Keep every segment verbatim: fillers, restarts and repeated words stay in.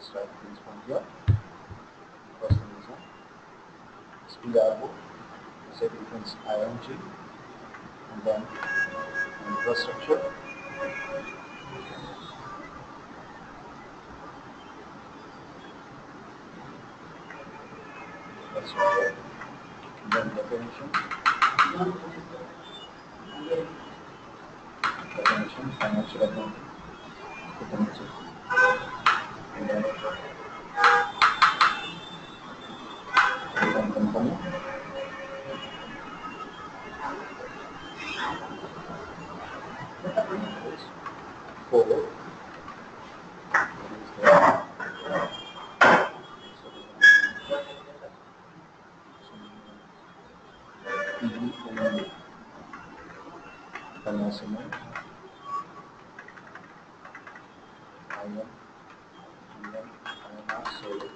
start things from here. First thing is S P R O, set reference I M G, and then infrastructure. Infrastructure, and then definition. Definition, financial accounting. Definition. And then income company. Four. Financial, I M, and then I M R solo.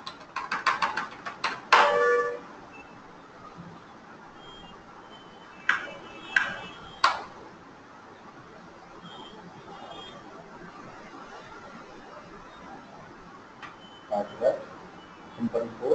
After that, company four.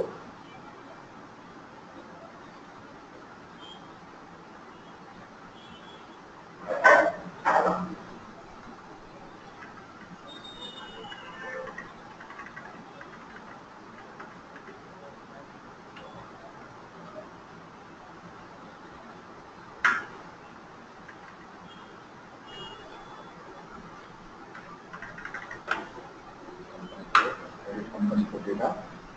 Company for data.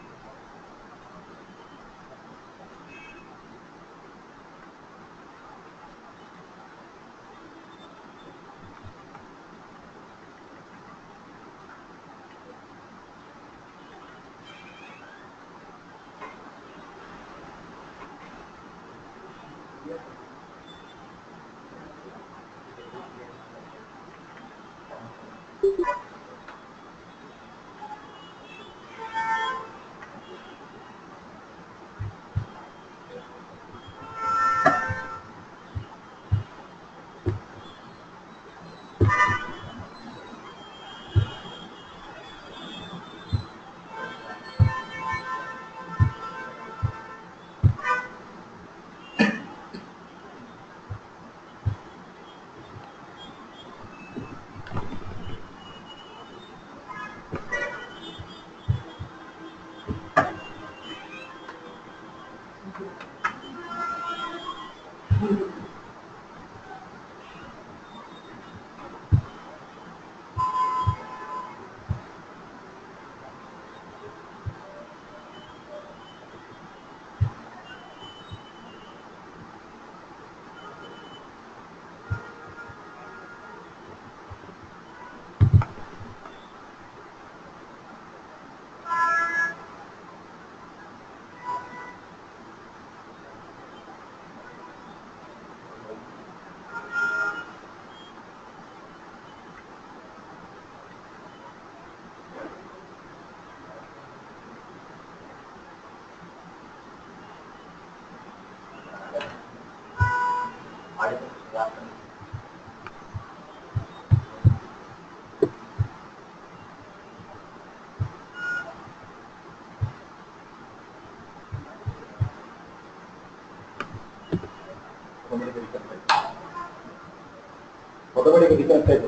Whatever you can say.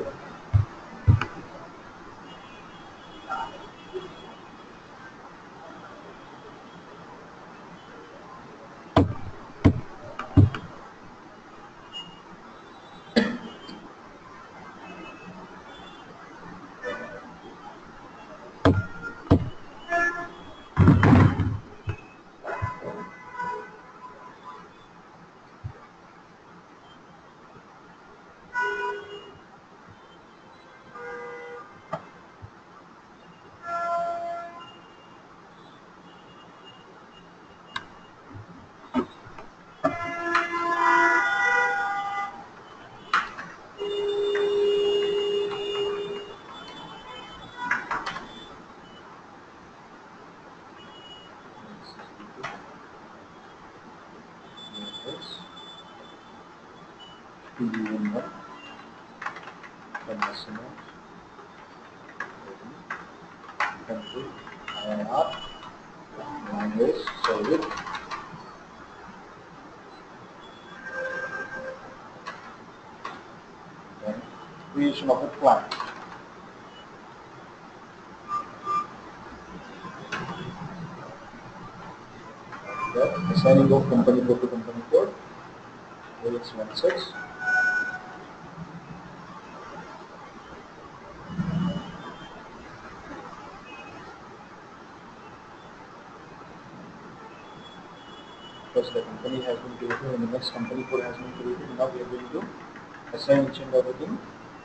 T V one, the national, country, I N R, language, Soviet, then creation of a plan. The assigning of company code to company code, A X one six. Because the company has been created and the next company code has been created, now we are going to assign each and everything.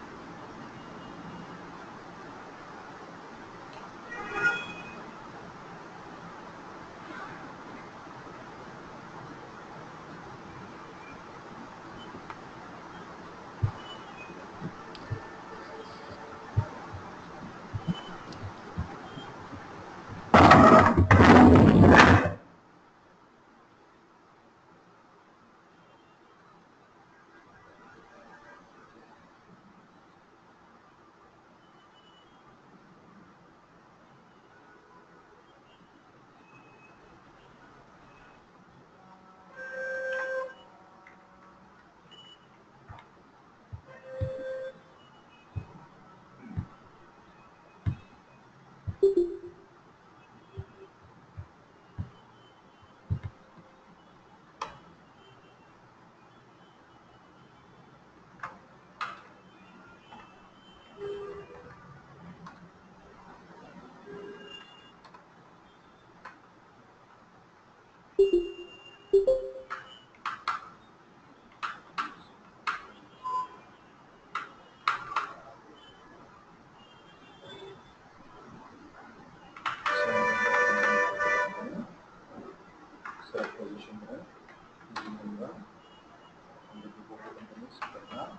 Select position here, number, and the group of companies, Karna,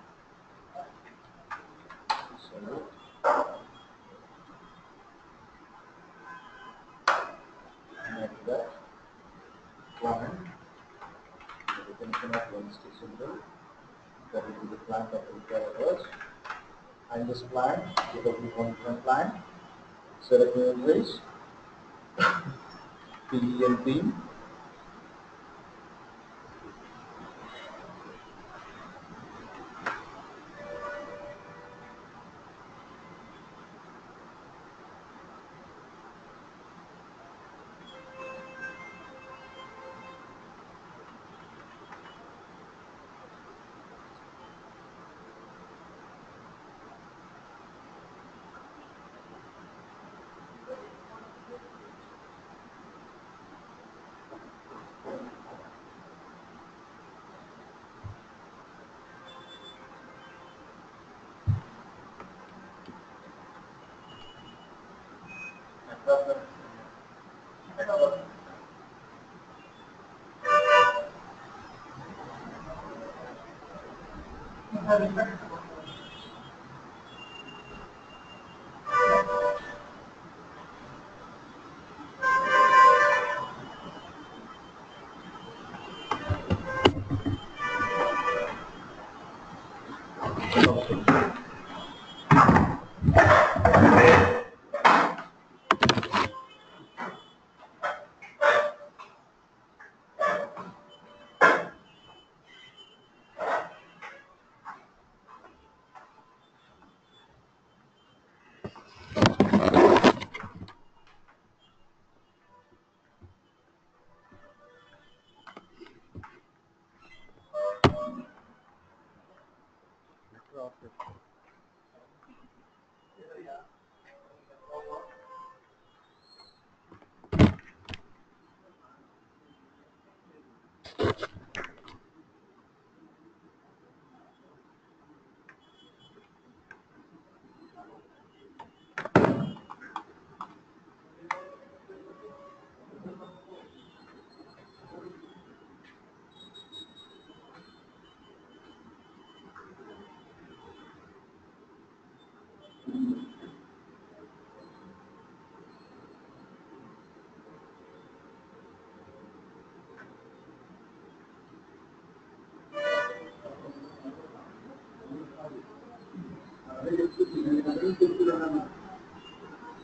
Soviet, and after that, client, the definition of logistic symbol, that will be the plant that will require us, and this plant, because we want one plant, select new invoice, P E and P,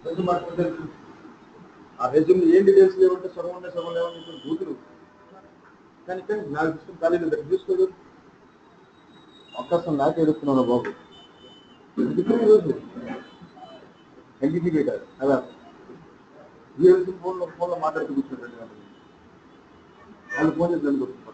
resume మార్చుకుంటే ఆ resume ఏం details లేవంటే సగం ఉండే సగం లేవని ఇప్పుడు బూతులు కానీ కానీ నాకు తీసుకుని ఖాళీ దగ్గర తీసుకోదు అవకాశం నాకు ఎదుర్కొన్నాను బాబు ఎందుకు ఈరోజు ఎన్టీపీ పెట్టారు అలా యూఎల్సీ ఫోన్లో ఫోన్లో మాట్లాడుతూ కూర్చుంటారు వాళ్ళు ఫోన్ చేసి నన్ను కొట్టుకుంటారు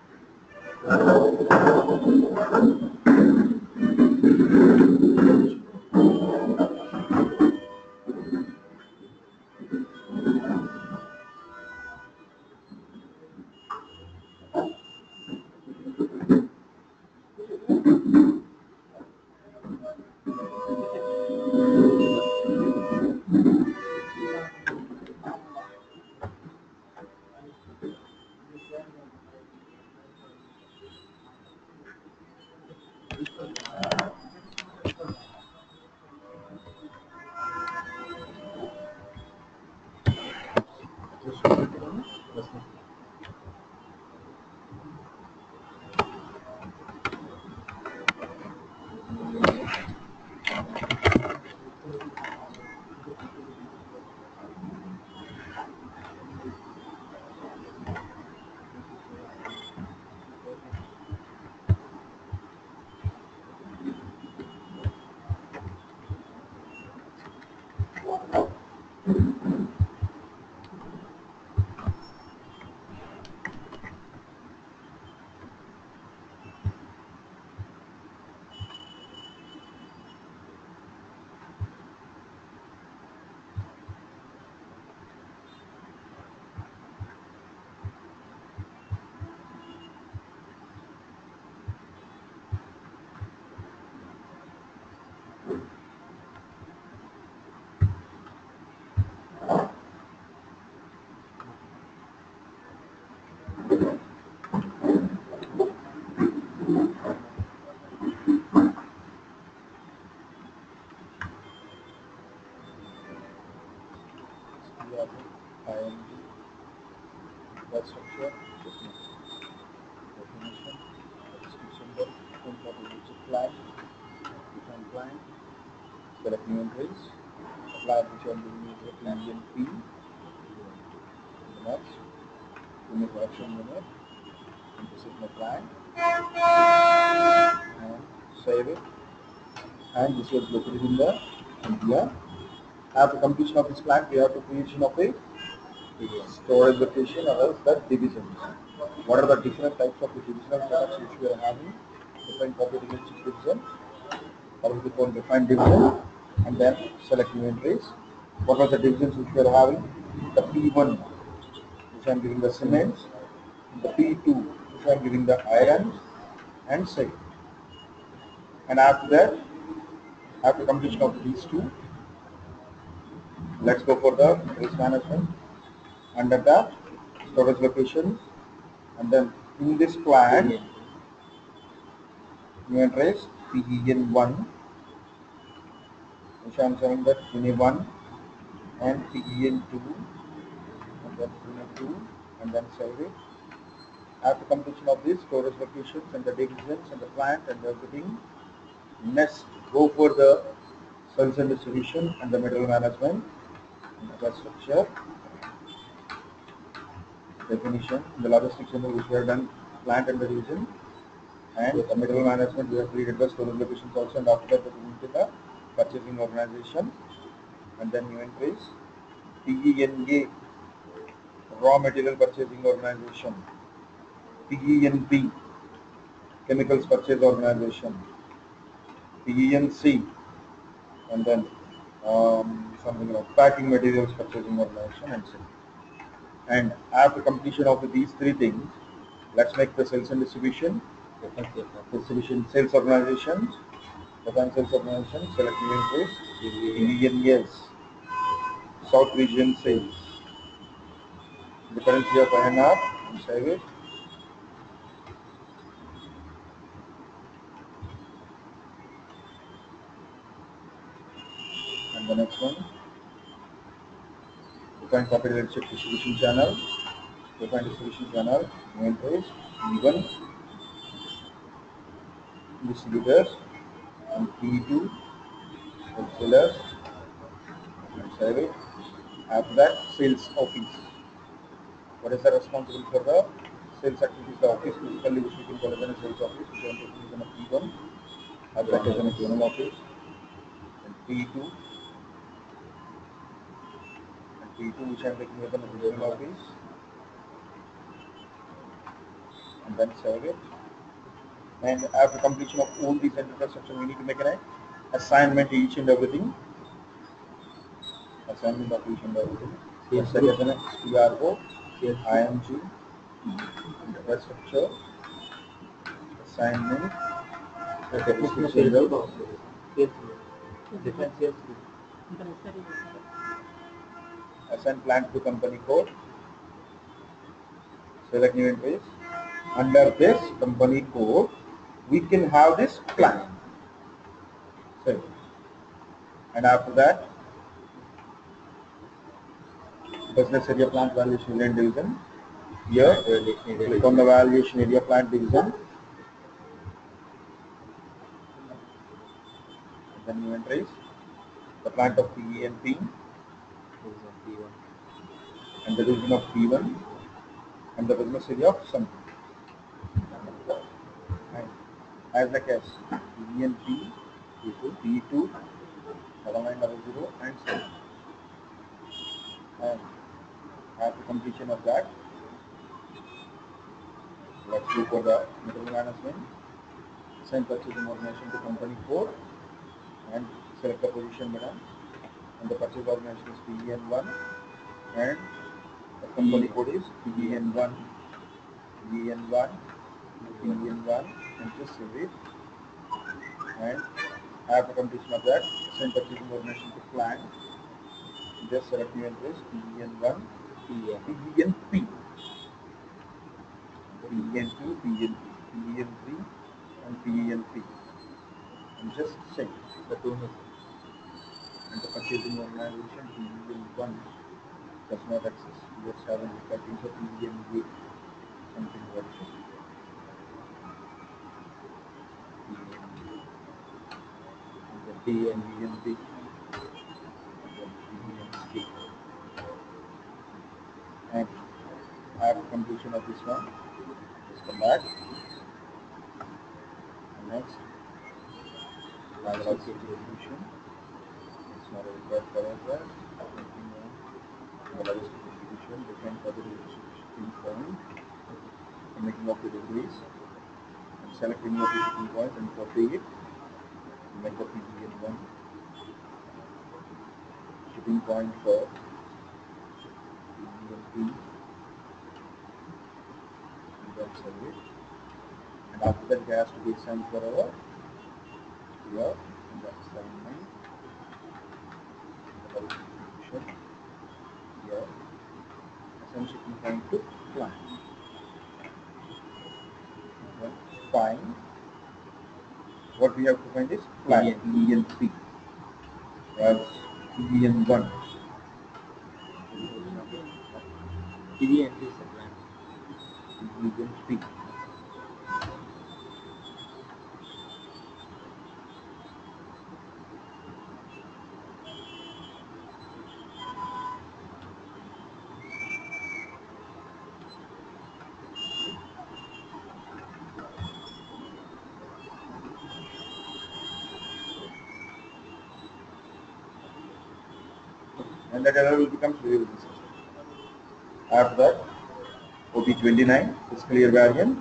That structure, definition, description, plan, define plan, select new entries, apply which are doing plan and P, the next, unit action unit, and this is my plan, and save it, and this was located in the India. After completion of this plan, we have to creation of a storage location or else the divisions. What are the different types of the divisional products which we are having? Different operating system division, or we call defined division, and then select new entries. What are the divisions which we are having? The P one, which I am giving the cements, the P two, which I am giving the iron, and say. And after that, after completion of these two, let's go for the risk management. Under that, storage location, and then in this plan, new entries P E N one, which I am saying that P E N one and P E N two, and then P E N two, and then save it. After completion of this, storage locations and the divisions and the plant and everything, next go for the sales and distribution and the material management, the structure, definition, the logistics center which we have done, plant and the division, and the material management we have created the storage locations also, and after that we move to the purchasing organization, and then new entries, P E N A, raw material purchasing organization, P E N P, chemicals purchase organization, P E N C, and then um, something like packing materials purchasing organization, and so. And after completion of these three things, let's make the sales and distribution, distribution sales organizations, define sales organization, select new entries, P E N S, South region sales, the currency of I N R, and save it. And the next one, define capital check distribution channel, define distribution channel, new entries, P one, distributors, and P two, wholesalers, and Save it. After that, sales office. What is the responsible for the sales activities? The office physically, which we can call as a sales office, which I am taking is in a P one. After that is in a journal office. And P two. And P two, which I am taking as a journal office. And then save it. And after completion of all these infrastructure, we need to make an assignment each and everything. Assignment of each and everything. Yes, sir. As an S T R O, I M G, infrastructure, assignment, assign plant to company code, select new entries. Under this company code, we can have this plant. So, and after that, business area plant valuation area division. Here, click on the valuation area plant division. Then new entries. The plant of P E and P. And the division of P one. And the business area of something. And as like as P and P, P two, double nine double zero, and so. And after completion of that, let's go for the material management. Send purchasing organization to company code and select the position button. And the purchase organization is P E N one and the company code is P E N one, P E N one, P E N one, and just save it. And after completion of that, send purchasing organization to plan. Just select new entries P E N one, P E N P, P E N two, P E N P, P E N three, and P E N P. And just save the two. And the purchasing organization P E N one does not access. Let's have a look at into P E N eight. Something like this. P E N P, and then P E N P, and then P E N C. And after completion of this one, let's come back. And next, license distribution. It's not a required paragraph. Analysis distribution, define further shipping point, and making of the deliveries, and selecting of the shipping point and copy it, and make the P E N one shipping point for P E N P, and then save it. And after that, it has to be assigned for our here, and the assignment, the distribution, here, assign shipping point to client. Then find what we have to find is client P E N P, as P E N one. P E N P is a client. P E N P. And that error will become clear with this. After that, O P twenty-nine, fiscal year variant,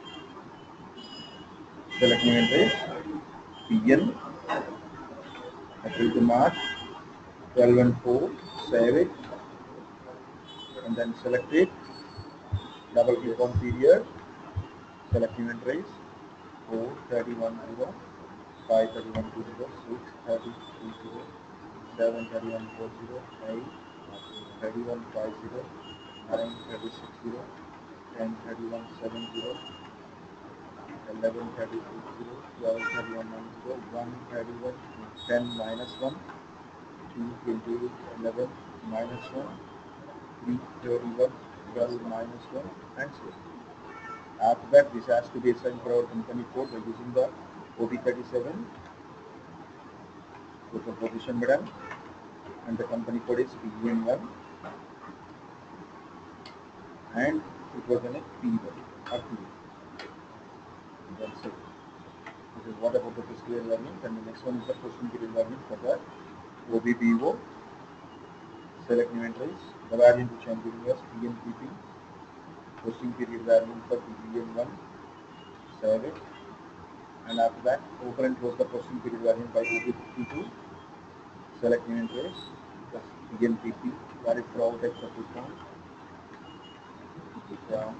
select new entries, P N, April to March, twelve and four, save it, and then select it, double click on period, select new entries, four, thirty-one, zero, five, thirty-one, two, zero, six, thirty, three, zero, seven, thirty-one, four, zero, eight, thirty-one, five, zero, nine, thirty-six, zero, ten, thirty-one, seven, zero, eleven, thirty-six, zero, twelve, thirty-one, nine, zero, one, thirty-one, ten, minus one, two, twenty-eight, eleven, minus one, three, thirty-one, twelve, minus one, and so. After that, this has to be assigned for our company code by using the O P thirty-seven. Go for position button, and the company code is P E N one, and it was in a P one or P. That's it. This is what about the fiscal year variance, and the next one is the posting period variance. For that, O B B O, select new entries. The variant which I am giving us P N P P, posting period variance for P E N one, save it, and after that open and close the posting period variant by O B fifty-two, select new entries, plus P N P P, valid for all types of discount, discount,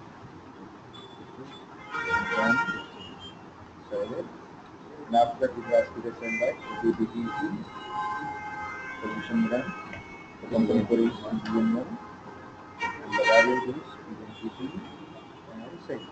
discount, save it, and after that it has to be sent by O B B E, position one, the company code is P E N one, and the variant is P N P P, and save.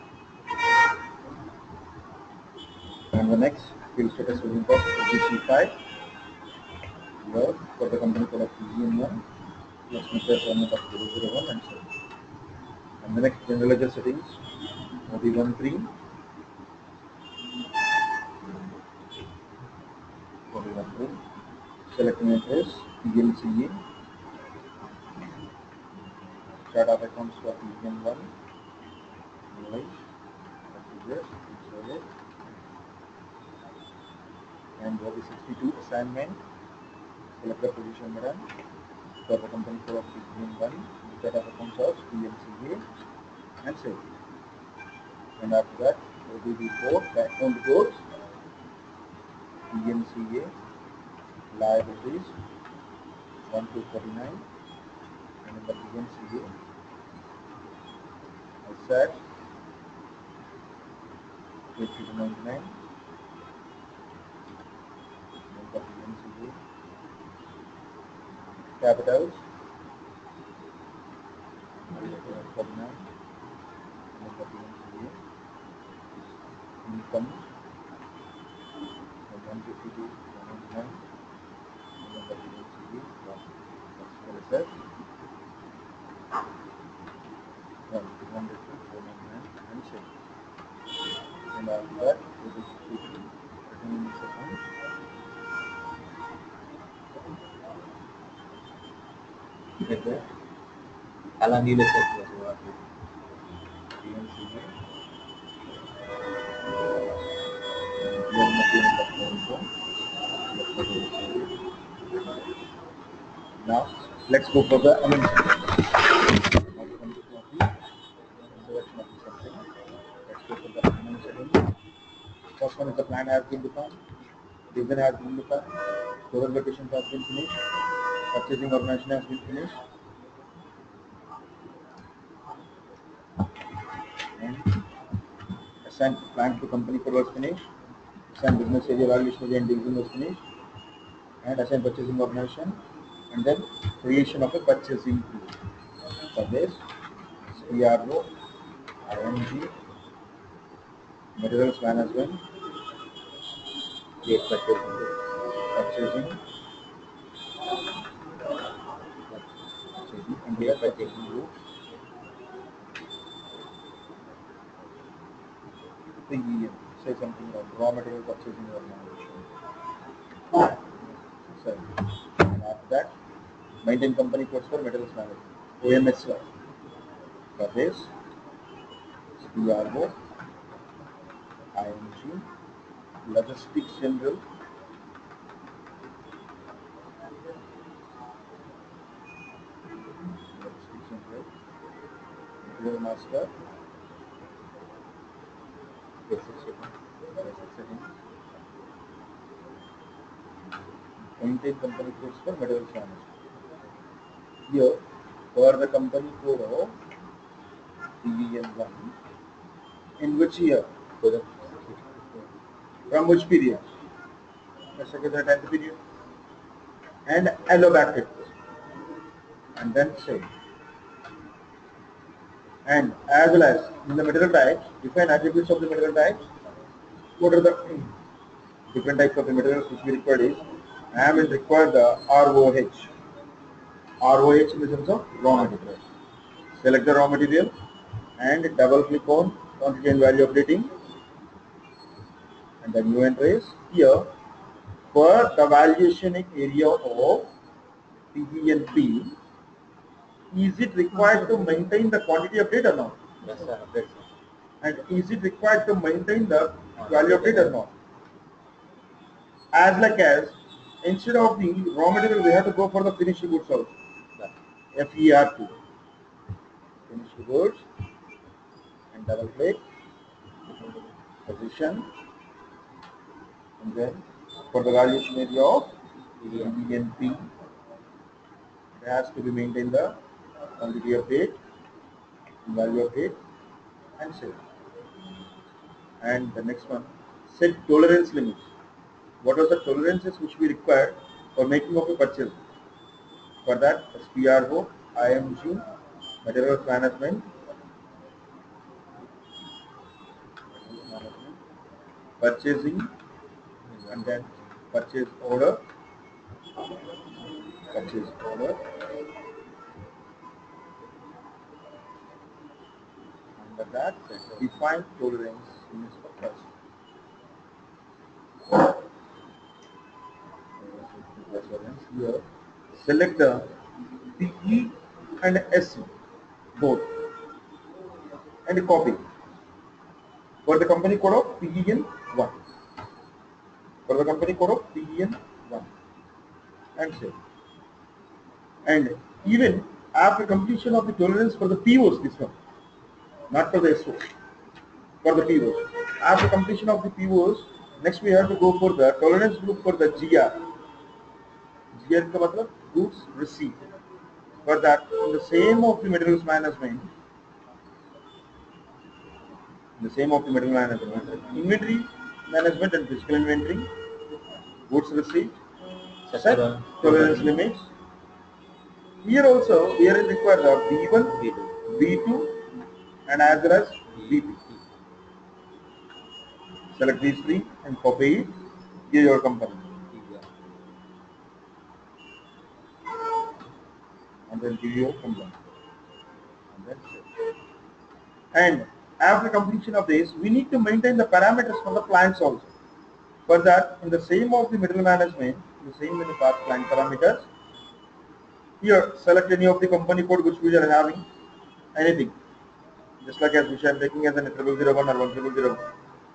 And the next field status will be for O B C five, here for the company code of P E N one, plus meter permit of zero zero one, and save. And the next general ledger settings, O B thirteen, O B thirteen, select new entries, P N C A, chart of accounts for P E N one, invoice, procedures, insert, and O B sixty-two assignment, select the position madam, for the company code of P E N one, the chart of accounts of P N C A, and save. And after that, O B B four, the account goes P N C A, liabilities, one to forty-nine, and in the P N C A, asset, eighty to ninety-nine, and in the P N C A, capitals, forty-nine, and in the P N C A, income, from one fifty to one ninety-nine, and in the P N C A, that's asset, from two hundred to four ninety-nine, and save. And after that, it is sixty-three, returning this account. Get that? Alan Neil said was P N C A, and material of now, let's go for the amendment. Selection of something. Let's go for the amendment setting. First one is the plan has been defined, division has been defined, total locations has been finished, purchasing organization has been finished, and assigned plan to company code was finished, assigned business area, valuation area, and division was finished, and assigned purchasing organization, and then creation of a purchasing group. For this, P R O, I M G, materials management, great purchasing. purchasing, and we are purchasing group, P E M, say something like raw material purchasing organization. So, and after that, maintain company codes for materials management, O M S. For this, P R O, I M G, logistics general, logistics general, material master, Basic shipping. basic settings, maintain company codes for materials management. Here, for the company code of P E N one, in which year? So the From which period? Let's look at the tenth period. And alloback it. And then say. And as well as in the material types, define attributes of the material types. What are the different types of the materials which we required is, I will require the R O H. R O H in the sense of raw material. Select the raw material and double click on quantity and value updating, and the new entries here for the valuation area of P E N P, is it required to maintain the quantity of data or not? Yes, sir. Update, sir. And is it required to maintain the value of data or not? As like as instead of the raw material, we have to go for the finished goods also. Sir. F E R two. Finished goods and double click position, and then for the valuation area of P E N P, it has to be maintained the quantity of date, value of date, and save. And the next one, set tolerance limits. What are the tolerances which we require for making of a purchase? For that, S P R O, I M G, materials management, purchasing, and then purchase order, purchase order, under that, define tolerance limits for purchase. Here, select the P E and S C both and copy for the company code of P E N one. For the company code of P E N one and save. And even after completion of the tolerance for the P Os, this one, not for the S Os, for the P Os. After completion of the P Os, next we have to go for the tolerance group for the G R. G R का मतलब goods received. For that, in the same of the materials management, in the same of the material management, inventory management and physical inventory, goods received, set tolerance limits. Here also, we are required the B one, B two. B two, and as well as B three. Select these three and copy it. Here your company. And then give your company. And then save. And after completion of this, we need to maintain the parameters for the plants also. For that, in the same of the material management, in the same menu path plant parameters, here select any of the company code which we are having, anything. Just like as which I am taking as an triple zero one or one triple zero one.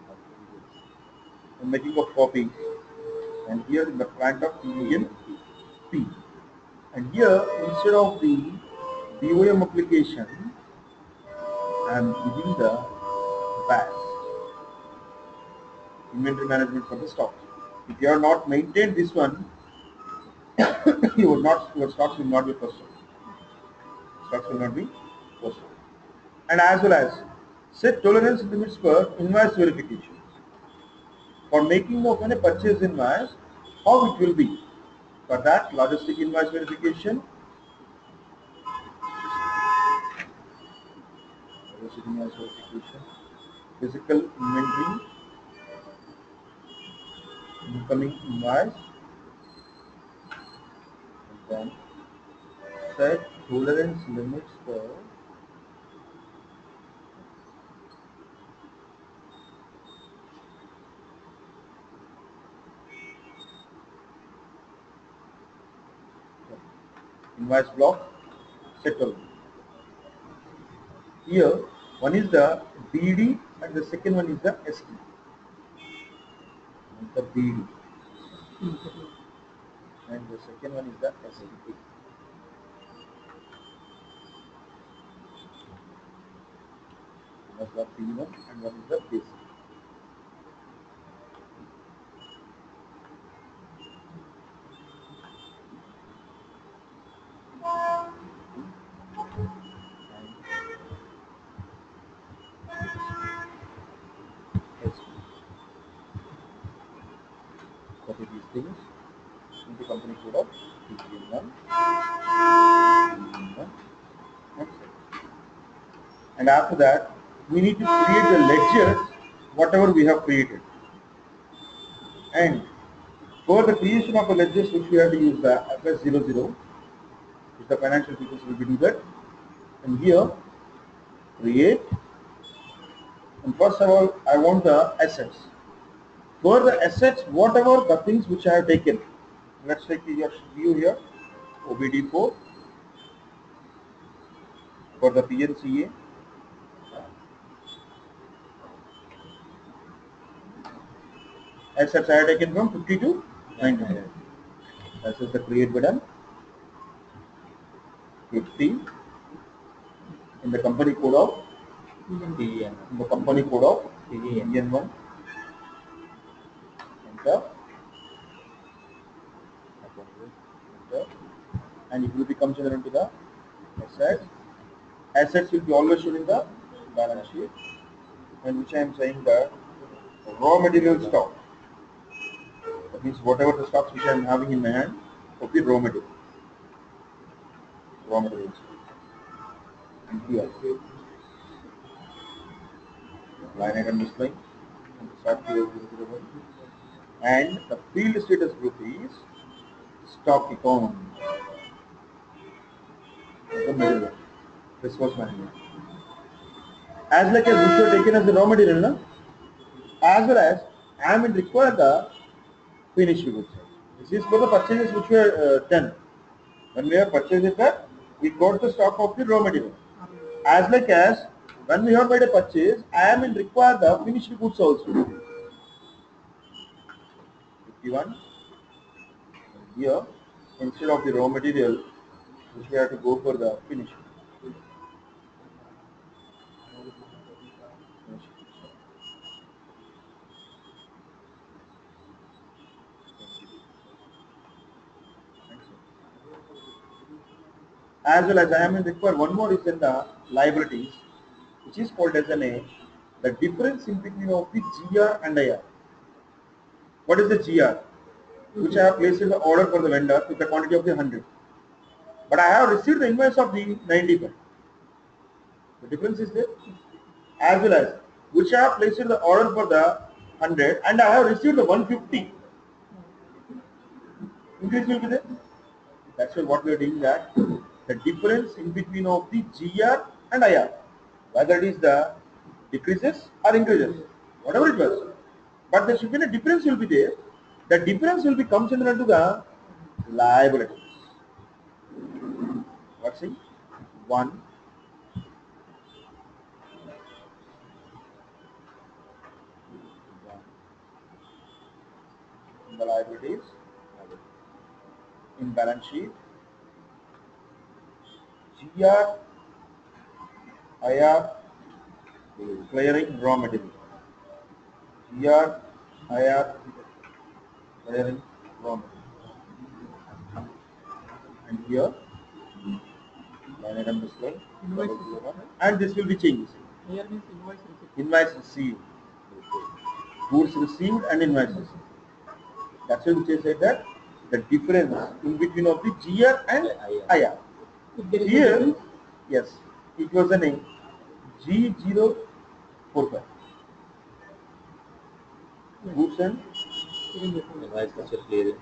I'm making a copy, and here in the plant of P E N P. And here instead of the B O M application, I am giving the B A S, inventory management for the stock. If you have not maintained this one, you would not, your stocks will not be posted. Stocks will not be posted. And as well as set tolerance limits for invoice verification. For making of any purchase invoice, how it will be. For that, logistic invoice verification, logistic invoice verification, physical inventory, incoming invoice, and then set tolerance limits for invoice block, set tolerance. Here, one is the B D and the second one is the S T. The B D. And the second one is the S T. One is the P one and one is the basic. Copy these things into company code of P P N one, P P N one, and so. And after that, we need to create the ledgers, whatever we have created. And for the creation of the ledgers, which we have to use the F S zero zero, which the financial features will be do that. And here, create. And first of all, I want the assets. For the assets, whatever the things which I have taken, let's take your view here. O B D four for the P N C A. Assets I have taken from fifty to ninety-nine. This is the create button. fifty in the company code of T N. in the company code of T N. T N one. Enter. Enter. And it will be comes into the assets. Assets will be always shown in the balance sheet, and which I am saying that raw material stock. That means whatever the stocks which I am having in my hand of the raw material. Raw materials. And here, line item display. And the field status group is stock account. The material. Resource management. As like as which you are taken as the raw material, no? As well as I am require the finished goods. This is for the purchases which were uh, done. When we have purchased that, we got the stock of the raw material. As like as when we have made a purchase, I am in require the finished goods also. fifty-one. Here, instead of the raw material, which we have to go for the finish. As well as I am in require one more is in the liabilities, which is called as an A, the difference in between of the G R and I R. What is the G R? Which I have placed in the order for the vendor with the quantity of the one hundred. But I have received the invoice of the ninety-five. The difference is there. As well as which I have placed in the order for the one hundred and I have received the one hundred fifty. Increase will be there. That's why what we are doing that the difference in between of the G R and I R, whether it is the decreases or increases, whatever it was. But there should be a difference will be there. The difference will be comes into the liabilities. What's it? One. In the liabilities, in balance sheet, G R, I R, clearing raw material. G R, I R, clearing raw material. And here, line item display, and this will be changed. Here means invoice receipt. Invoice received, goods received and invoice received. That's why we said that the difference in between of the G R and I R. If there is a Here, difference, yes, it was a name G zero four five. Goods and it is different. Invoice purchase clearing.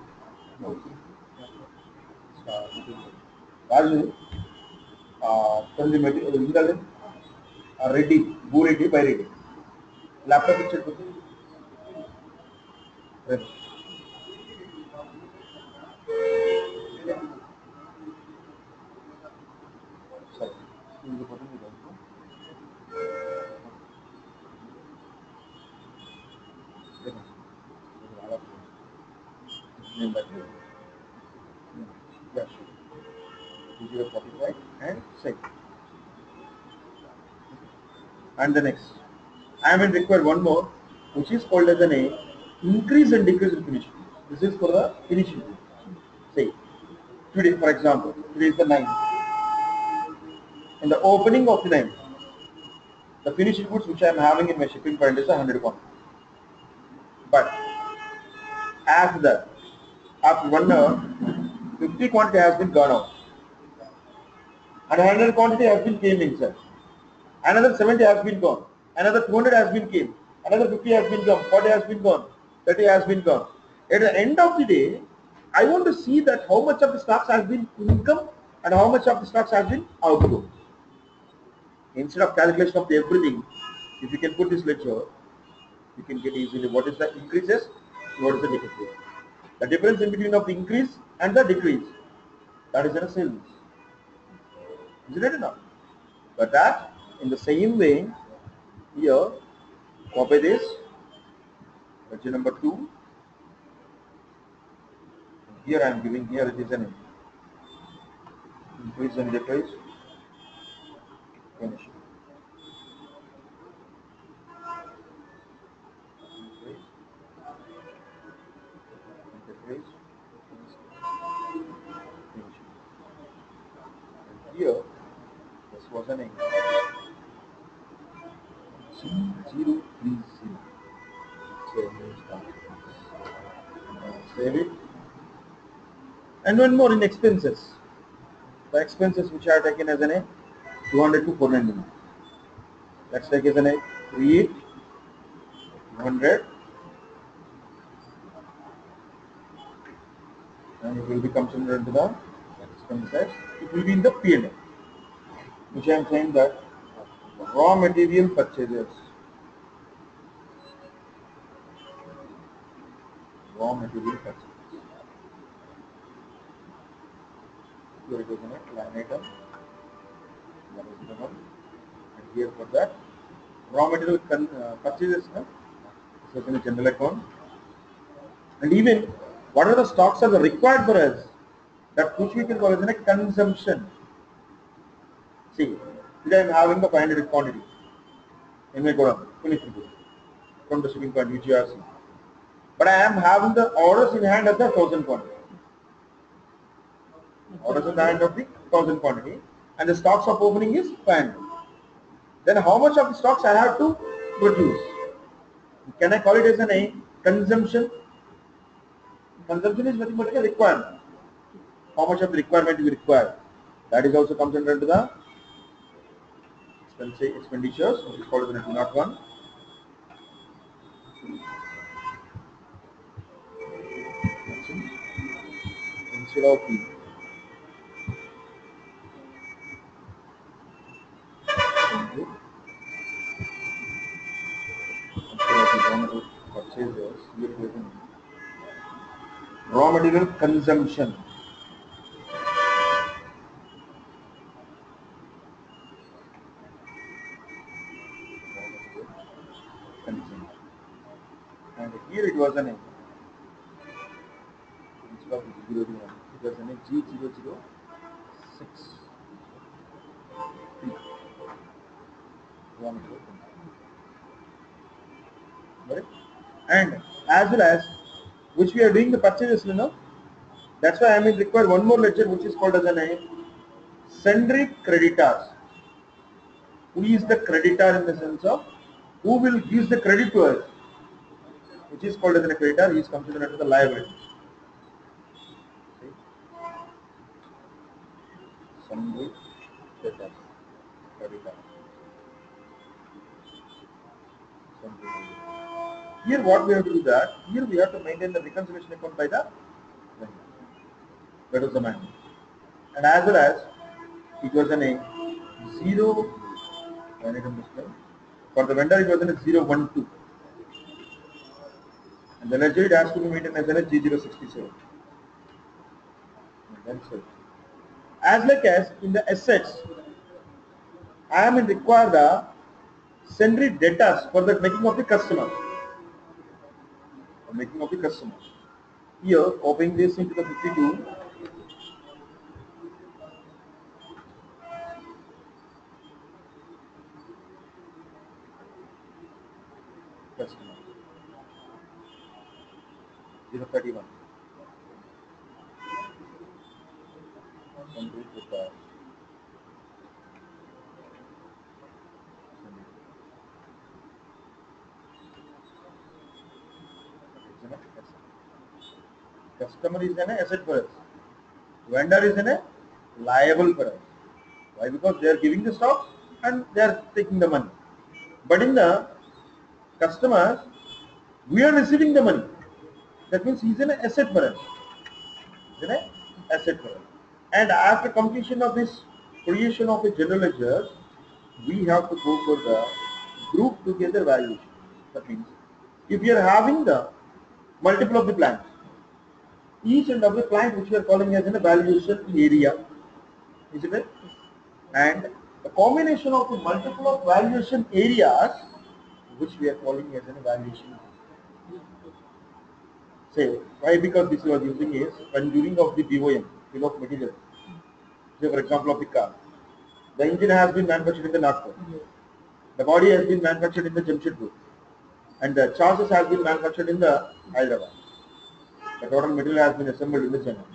Raju, uh, from the material, uh, ready, go ready, buy ready. Laptop picture put ready. Sorry. In the bottom we don't know. Name that. Yeah, sure. zero forty-five and save. And the next, I am in require one more, which is called as an A, increase and decrease in finishing. This is for the finishing. Say, today, for example, today is the ninth. In the opening of the ninth, the finishing goods which I am having in my shipping point is a hundred quantity. But after that, after one hour, fifty quantity has been gone out, and one hundred quantity has been came inside. Another seventy has been gone. Another two hundred has been came. Another fifty has been gone. forty has been gone. thirty has been gone. At the end of the day, I want to see that how much of the stocks has been income and how much of the stocks has been outgo. Instead of calculation of the everything, if you can put this ledger, you can get easily what is the increases, what is the decrease. The difference in between of the increase and the decrease. That is in a sales. Is it enough? But that in the same way, here, copy this, ledger number two. Here I am giving, here it is an increase and decrease. Finish. Increase. Decrease. Finish. And here, this was an G zero three zero. Save it. And one more in expenses. The expenses which are taken as an A, two hundred to four ninety-nine. Let's take as an A, create two hundred, and it will be considered into the expenses. It will be in the P and L, which I am saying that raw material purchases. Raw material purchases. Here it is in a line item. That is the one. And here for that, raw material con uh, purchases. No? This is in a general account. And even what are the stocks are required for us, that which we can call as a consumption. See, today I am having the five hundred quantity in my godown, finished from the shipping point which you are seeing. But I am having the orders in hand of the thousand quantity. Orders in the hand of the thousand quantity, and the stocks of opening is five hundred. Then how much of the stocks I have to produce? Can I call it as an a consumption? Consumption is nothing but a requirement. How much of the requirement you require? That is also comes under the expense expenditures, which is called as an two oh one. Instead of P. Purchases, raw material consumption. Consumption. And here it was an A. Instead of zero zero one, it was an A G zero zero six. Raw material consumption. Right? And as well as which we are doing the purchases, you know. That's why I mean require one more ledger which is called as an a sundry creditors. Who is the creditor in the sense of who will give the credit to us, which is called as a creditor. He is considered as the liability. Sundry creditors. Creditor. Here what we have to do that, here we have to maintain the reconciliation account by the vendor. That was the manual. And as well as it was an a zero, for the vendor it was an a zero one two. And the ledger it has to be maintained as an a G zero six seven. And then as like as in the assets, I am in require the sundry debtors for the making of the customer. For making of the customer. Here, copying this into the fifty-two. Customer. zero thirty-one. Sundry debtors. Customer is an asset for us. Vendor is an liable for us. Why? Because they are giving the stock and they are taking the money. But in the customer, we are receiving the money. That means he is an asset for us. He is an asset for us. And after completion of this creation of a general ledger, we have to go for the group together valuation. That means if we are having the multiple of the plants, each and every plant which we are calling as an evaluation area, isn't it? And the combination of the multiple of valuation areas which we are calling as an evaluation. Say why, because this was using is when during of the B O M, bill of material. Say for example of the car, the engine has been manufactured in the Nagpur, Yes. the body has been manufactured in the Jamshedpur, and the chassis has been manufactured in the Hyderabad. The total material has been assembled in the Chennai.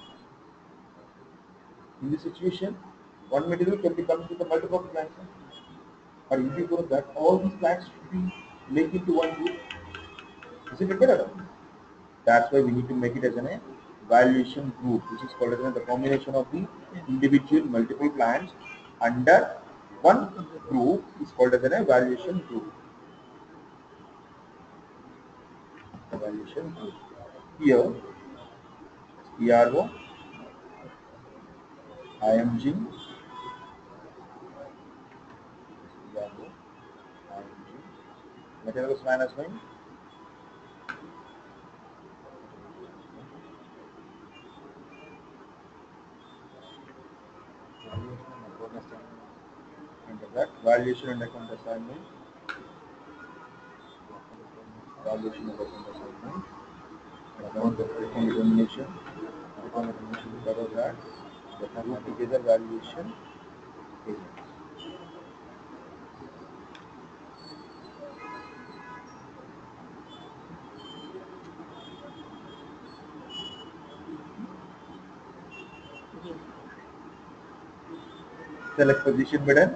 In this situation, one material can be comes with a multiple plants. But if you go that all these plants should be make into one group, isn't it better? That's why we need to make it as an evaluation group, which is called as the combination of the individual multiple plants under one group is called as an evaluation group. Evaluation group. Here, P R O, I M G, P R O, I M G, materials management, under that valuation and account assignment, valuation and account assignment, account account determination, account determination cover that, the group together valuation, Yes. select position button.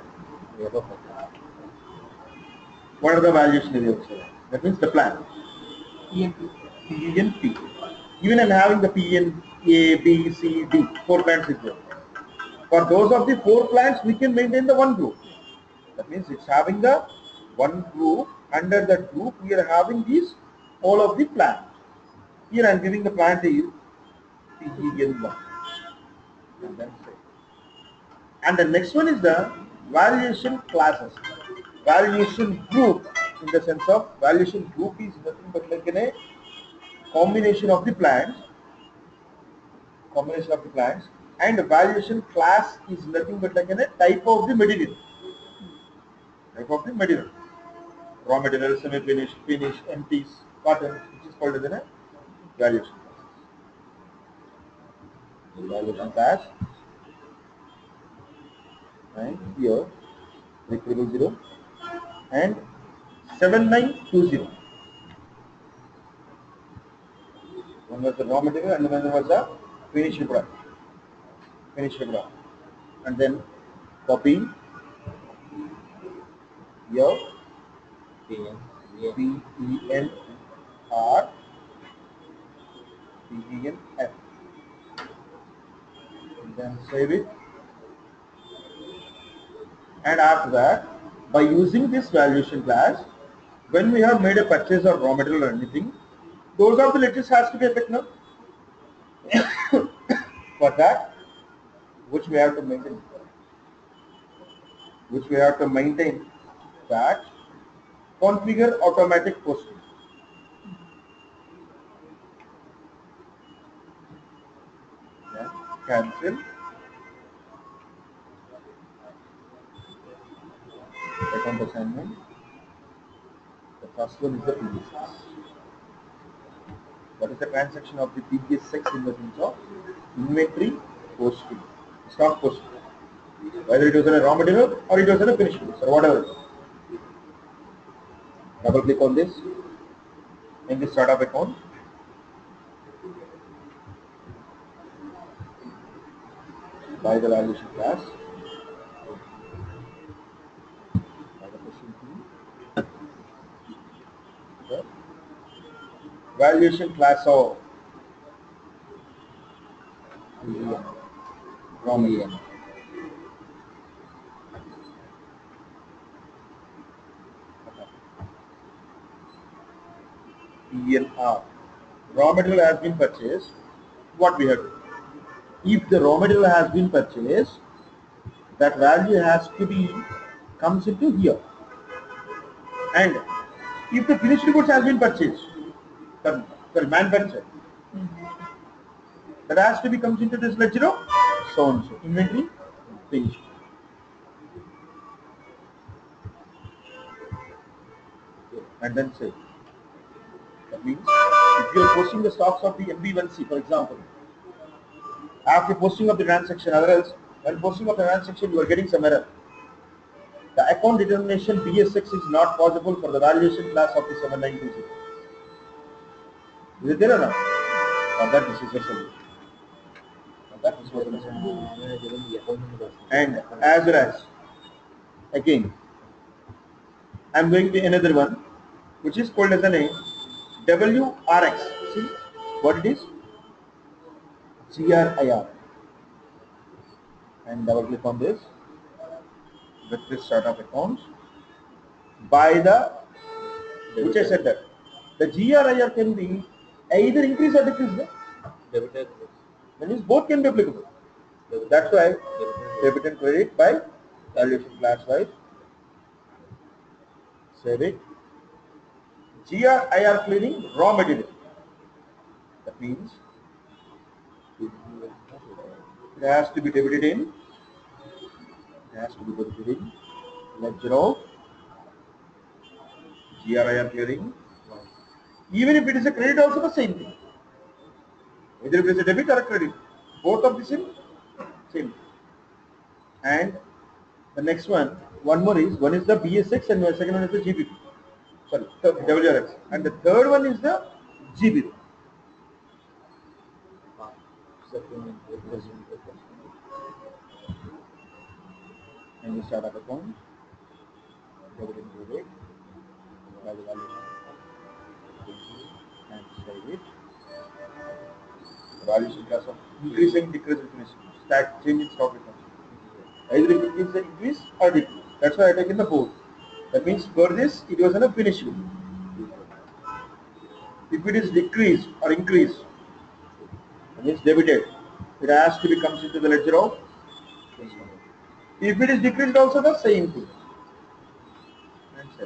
What are the valuation areas? That means the plan. E M P. P and P. Even I'm having the P and A, B, C, D, four plants is there. For those of the four plants, we can maintain the one group. That means it's having the one group. Under that group, we are having these all of the plants. Here I'm giving the plant is P N one. And then say. And the next one is the valuation classes. Valuation group, in the sense of valuation group is nothing but like in a combination of the plants, combination of the plants, and valuation class is nothing but like in a type of the material, type of the material, raw material, semi-finished, finished, empties, cotton, which is called as a valuation class. Valuation class, and here three triple zero and seven nine two zero. One was the raw material and another was the finished product. Finished product. And then copy here P N, P E N R P E N F. And then save it. And after that, by using this valuation class, when we have made a purchase of raw material or anything, those are the letters has to be affected now. For that, which we have to maintain, which we have to maintain that configure automatic posting. Yeah. Cancel. Account assignment. The first one is the P D six. What is the transaction of the P D six in the sense of inventory posting, stock posting? Whether it was in a raw material or it was in a finished goods or whatever. Double click on this in the startup account. By the valuation class. By the question key. The valuation class of raw material. P N R. Raw material has been purchased. What we have to do? If the raw material has been purchased, that value has to be comes into here. And if the finished goods has been purchased, the, the manufactured, That has to be comes into this ledger of so and so. Inventory finished. And then save. That means if you are posting the stocks of the M B one C, for example, after posting of the transaction, or else when posting of the transaction you are getting some error. The account determination B S X is not possible for the valuation class of the seven nine two zero. Is it there or not? For that this is the solution. For that this was the solution. And as well as again I am going to another one which is called as a name W R X. See what it is? G R I R. And double click on this with this sort of accounts. By the which I said that the G R I R can be either increase or decrease. No? Debitor. That means both can be applicable. That's why debit and credit by valuation class wise. Save it. G R I R clearing raw material. That means it has to be debited in. It has to be debited in ledger of G R I R clearing. Even if it is a credit, also the same thing. Either it is a debit or a credit, both of the same, same. And the next one, one more is one is the B S X and the second one is the G B P. Sorry, W R X, and the third one is the G B P. And we start up account, debit and credit, by the value and save it. Valuation class of increasing, decreasing, stack, change in stock returns. Either it is an increase or decrease. That's why I take in the both. That means for this it was in a finish. If it is decreased or increased, that means debited, it has to be comes into the ledger of. If it is decreased, also the same thing. And same.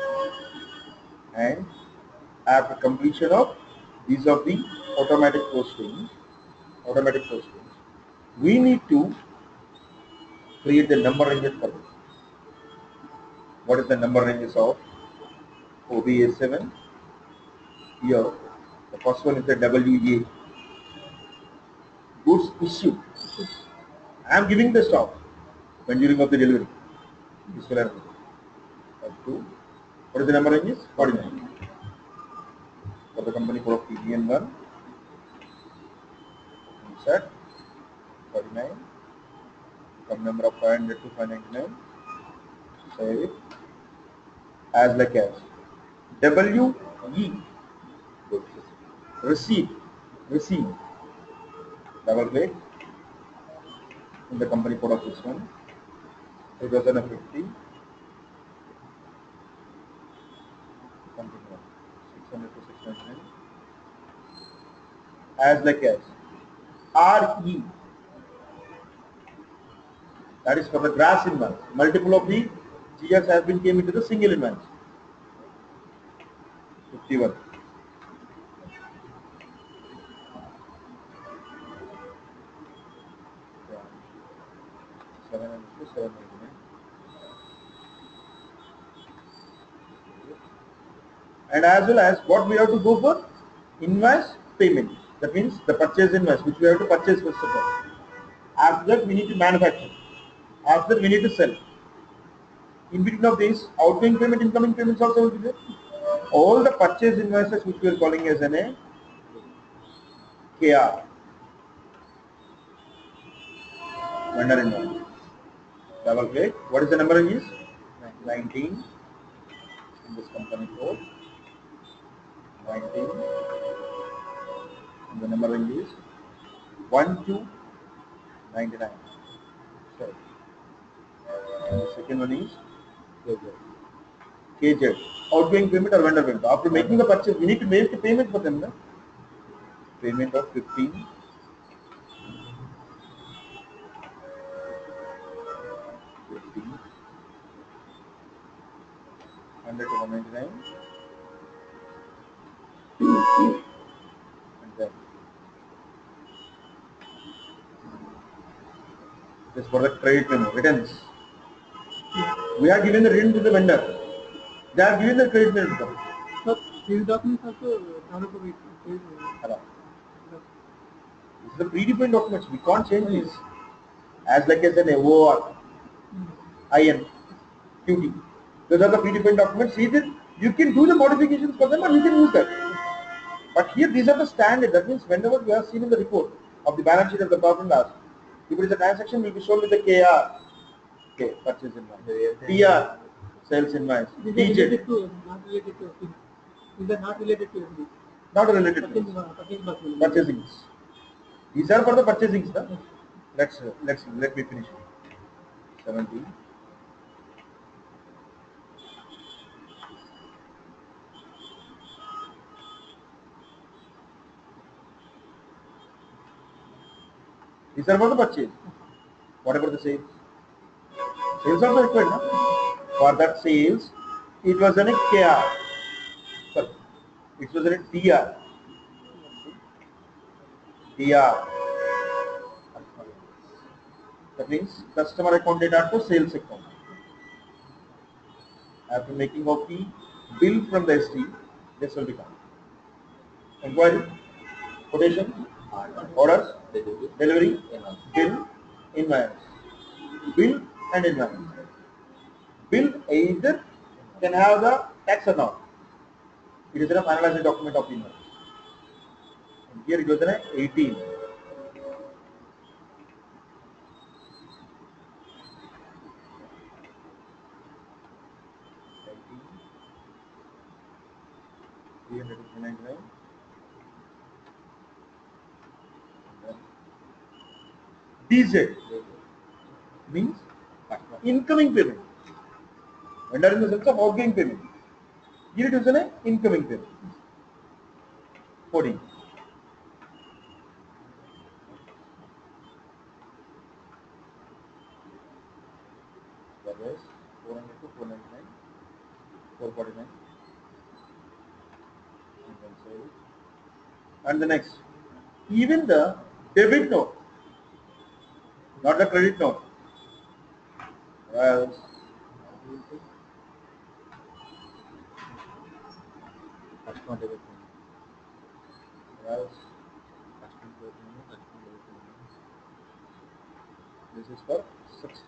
And after completion of these of the automatic postings, automatic postings, we need to create the number ranges for this. What is the number ranges of O B A seven? Here, the first one is the W A, goods issued. I am giving the stock when during of the delivery. This will happen. Two. What is the number ranges? forty-nine. For the company code of T B N one, insert forty-nine. Come number of five hundred to five ninety-nine. Save it. As like as W E, receipt, receipt. Double click in the company code of this one. two thousand fifty. Something like six hundred to six ninety-nine. As like as R E, that is for the grass invoice. Multiple of the G S has been came into the single invoice. fifty-one. seven hundred to seven ninety-nine. And as well as what we have to go for? Invoice payment. That means the purchase invoice which we have to purchase first of all. After that we need to manufacture. After that we need to sell. In between of these, outgoing payment, incoming payments also will be there. All the purchase invoices which we are calling as an a K R. Vendor invoice. Double click. What is the number is? nineteen. In this company code. nineteen. And the number is one two ninety-nine. Sorry. And the second one is K Z. Outgoing payment or vendor payment. After making the purchase, we need to make the payment for them. No? Payment of fifteen. fifteen. one hundred to one ninety-nine. And then This is for the credit memo, returns. Yeah. We are giving the return to the vendor. They are giving the credit memo to them. So these documents also developer will change. Hello. This is the predefined documents. We can't change this. As like as an O R, I N, Q T. Those are the predefined documents. Either you can do the modifications for them or you can use that. But here these are the standard. That means whenever you have seen in the report of the balance sheet of the profit and loss, if it is a transaction, will be shown with the K R, K, purchase invoice, T R, sales invoice, These are T J, related to not related to these are not related to every not related to purchase this. purchase document. Purchasing. These are for the purchasing stuff. Let's uh, let's let me finish. seventeen. These are for the purchase. What about the sales? Sales also required, no? For that sales, it was an K R. Sorry, it was a D R. D R. That means customer account data to sales account. After making of the bill from the S T, this will become inquiry, quotation, orders, Delivery. delivery, Invoice. bill, invoice. Bill and invoice. Bill either can have the tax or not. It is a finalized document of the invoice. And here it was an eighteen. three hundred ninety-nine. D Z means incoming payment. Vendor in the sense of outgoing payment. Here it is an incoming payment. fourteen. That is four hundred to four ninety-nine, four forty-nine. And then save. And the next, even the debit note, not the credit note. Else, Customer debit memo. else, Customer debit memo. Customer debit memo. this is for six.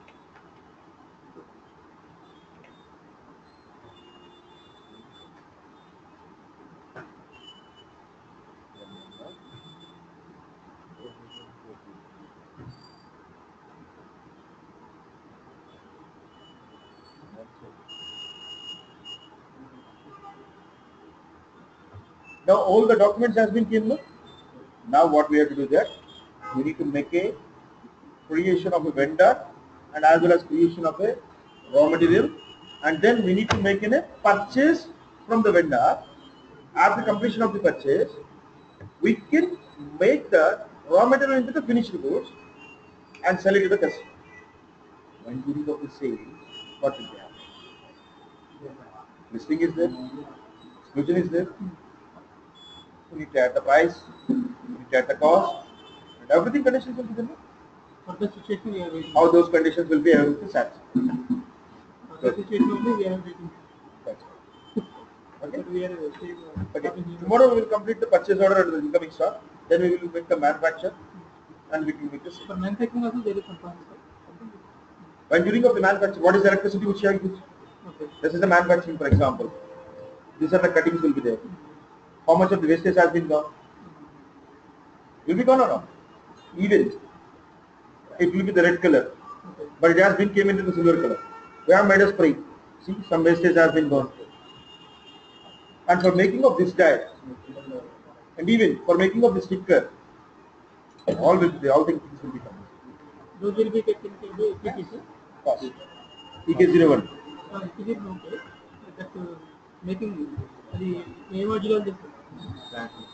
Now all the documents has been given. Now what we have to do that we need to make a creation of a vendor and as well as creation of a raw material, and then we need to make in a purchase from the vendor. After completion of the purchase, we can make the raw material into the finished goods and sell it to the customer. When during of the sale, what will happen? Listing is there, exclusion is there. We need to add the price, we need to add the cost, and everything conditions will be there. For the situation we are waiting. How those conditions will be able to satisfy. For the situation only we are waiting. That's it. Okay. But we are uh, still, uh, Okay. having, uh, Tomorrow we will complete the purchase order at the incoming stock. Then we will make the manufacture, and we can make the sale. For manufacturing also there is some problem. Something. When during of the manufacture, what is the electricity which you have used? Okay. This is the manufacturing, for example. These are the cuttings will be there. How much of the wastage has been gone? Will be gone or not? Even it will be the red color, Okay. but it has been came into the silver color. We have made a spray. See, some wastage has been gone. And for making of this die, and even for making of the sticker, all will be, all things will be coming. Those will be taken care of the P T C. Cost. E K zero one. Uh, it is okay. That uh, making the A modular this Plant.